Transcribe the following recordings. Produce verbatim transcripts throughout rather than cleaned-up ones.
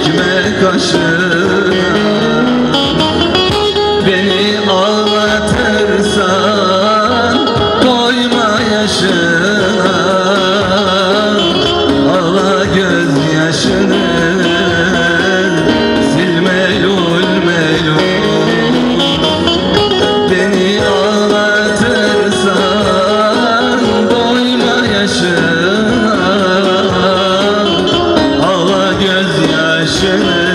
dikme kaşına. Beni ağlatırsan koyma yaşına. Ağla gözyaşını, sil melul melul. Beni ağlatırsan doyma yaşına. Ağla gözyaşını,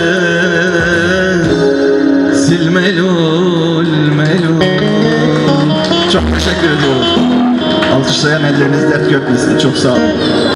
sil melul melul. Çok teşekkür ediyorum. Alkışlayan elleriniz dert görmesin. Çok sağ olun.